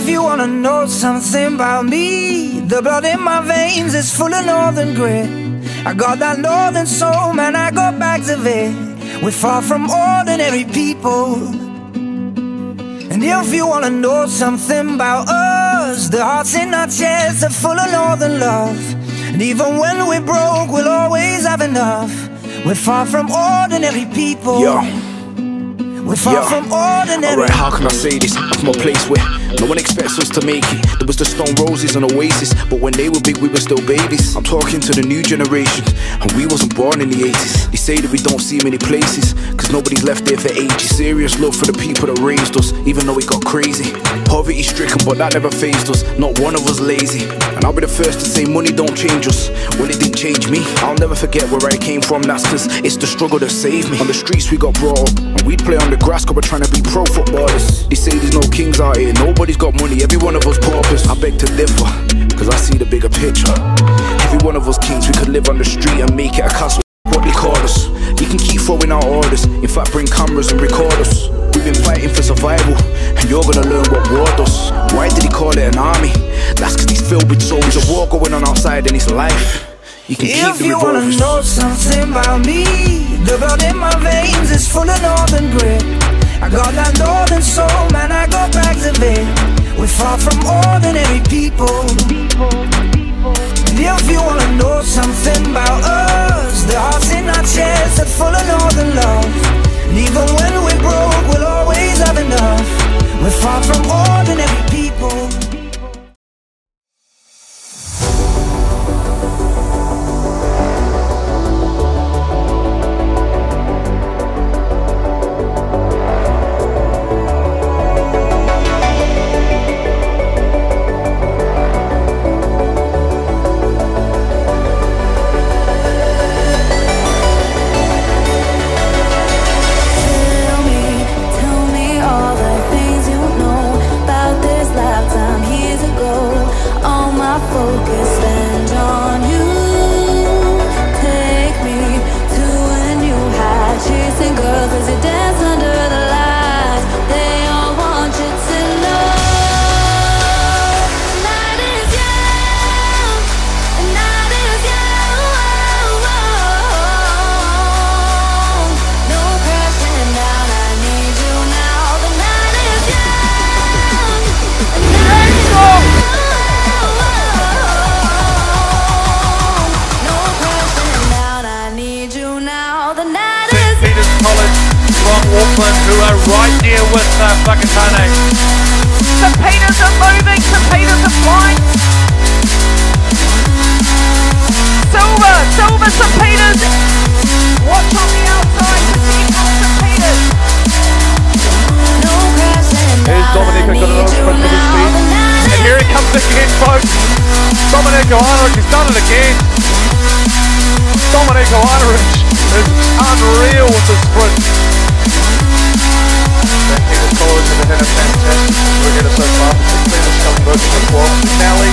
you wanna know something about me, the blood in my veins is full of northern grit. I got that northern soul, man, I got bags of it. We're far from ordinary people. And if you wanna know something about us, the hearts in our chests are full of northern love. And even when we're broke, we'll always have enough. We're far from ordinary people. We're far from ordinary. Alright, how can I say this? I'm from a place where no one expects us to make it. There was the Stone Roses and Oasis, but when they were big we were still babies. I'm talking to the new generation, and we wasn't born in the 80s. They say that we don't see many places, cause nobody's left there for ages. Serious love for the people that raised us, even though it got crazy. Poverty stricken, but that never fazed us. Not one of us lazy. And I'll be the first to say money don't change us. Well, it didn't change me. I'll never forget where I came from, that's cause it's the struggle that saved me. On the streets we got brought up, and we'd play on the grass cause we're trying to be pro footballers. They say there's no kings out here, nobody's got money, every one of us paupers. I beg to differ, cause I see the bigger picture. Every one of us kings, we could live on the street and make it a castle. What they call us, you can keep throwing out orders, in fact bring cameras and record us. We've been fighting for survival, and you're gonna learn what war does. Why did he call it an army? That's cause he's filled with souls. There's a war going on outside in his life. You can keep the revolvers. If you wanna know something about me, the blood in my veins is full of northern grit. I got that northern soul, man, I got bags of it. We're far from ordinary people. And if you wanna know something about us, the hearts in our chests are full of northern love. And even when we're broke, we'll always have enough. We're far from ordinary people. Who are right there with Whakatane. St Peters are moving, St Peters are flying. Silver, St Peters. Watch on the outside to see from St Peters. Here's Dominic, got another sprint to his feet. And here it comes again, folks. Dominic Johanrich has done it again. Dominic Johanrich is unreal with the sprint. St Peters followers have had a fantastic weekend so far, particularly in this coming book as well. Now